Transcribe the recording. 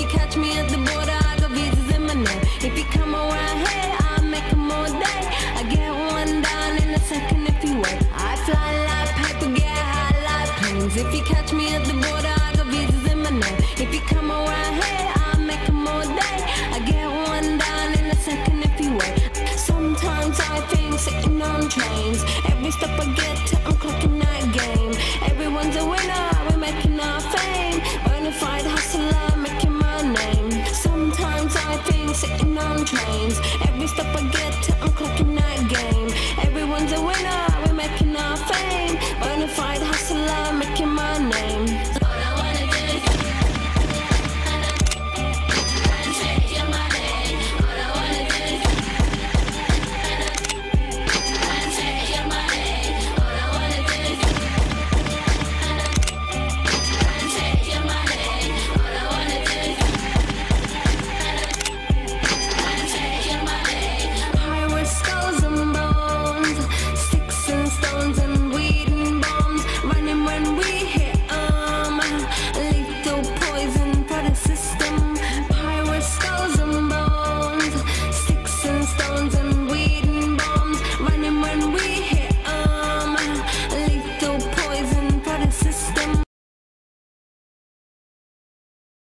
you catch me at the border, I got visas in my name. If you come around here, I'll make them all day. I get one down in a second if you wait. I fly like paper, get high like planes. If you catch me at the border, I got visas in my name. If you come around here,